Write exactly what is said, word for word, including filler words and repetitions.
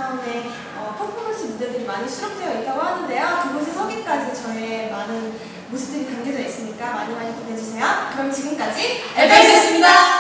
차원의 어, 퍼포먼스 무대들이 많이 수록되어 있다고 하는데요. 그곳에 서기까지 저의 많은 모습들이 담겨져 있으니까 많이 많이 기대해주세요. 그럼 지금까지 엘피엑스였습니다.